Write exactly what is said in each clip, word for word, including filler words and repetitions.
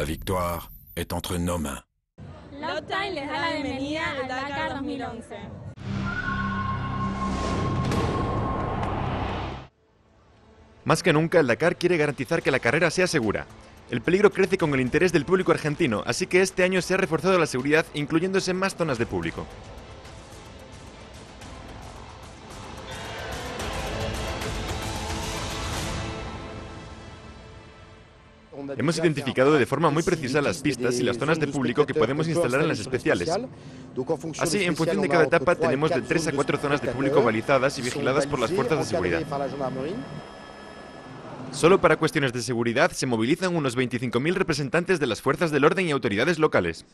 La victoire est entre nos mains. Loptime les da la bienvenida al Dakar dos mil once. Más que nunca, el Dakar quiere garantizar que la carrera sea segura. El peligro crece con el interés del público argentino, así que este año se ha reforzado la seguridad, incluyéndose más zonas de público. Hemos identificado de forma muy precisa las pistas y las zonas de público que podemos instalar en las especiales. Así, en función de cada etapa, tenemos de tres a cuatro zonas de público balizadas y vigiladas por las fuerzas de seguridad. Solo para cuestiones de seguridad se movilizan unos veinticinco mil representantes de las fuerzas del orden y autoridades locales.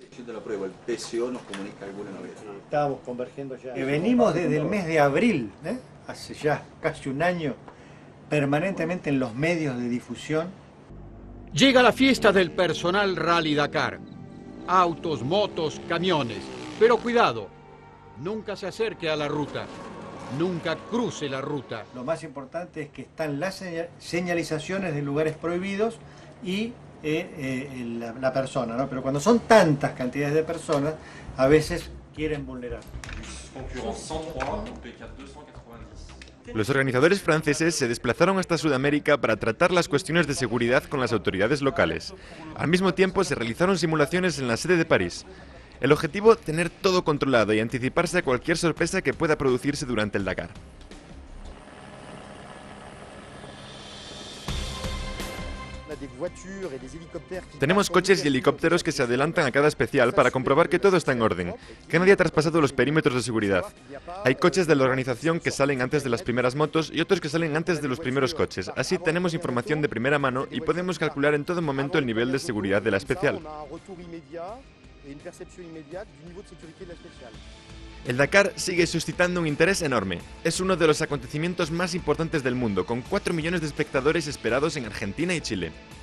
Estábamos convergiendo ya. Eh, venimos desde el mes de abril, ¿eh? hace ya casi un año, permanentemente en los medios de difusión. Llega la fiesta del personal Rally Dakar. Autos, motos, camiones. Pero cuidado, nunca se acerque a la ruta. Nunca cruce la ruta. Lo más importante es que están las señalizaciones de lugares prohibidos y eh, eh, la, la persona, ¿no? Pero cuando son tantas cantidades de personas, a veces quieren vulnerar. Los organizadores franceses se desplazaron hasta Sudamérica para tratar las cuestiones de seguridad con las autoridades locales. Al mismo tiempo, se realizaron simulaciones en la sede de París. El objetivo, tener todo controlado y anticiparse a cualquier sorpresa que pueda producirse durante el Dakar. Tenemos coches y helicópteros que se adelantan a cada especial para comprobar que todo está en orden, que nadie ha traspasado los perímetros de seguridad. Hay coches de la organización que salen antes de las primeras motos y otros que salen antes de los primeros coches. Así tenemos información de primera mano y podemos calcular en todo momento el nivel de seguridad de la especial. El Dakar sigue suscitando un interés enorme. Es uno de los acontecimientos más importantes del mundo, con cuatro millones de espectadores esperados en Argentina y Chile.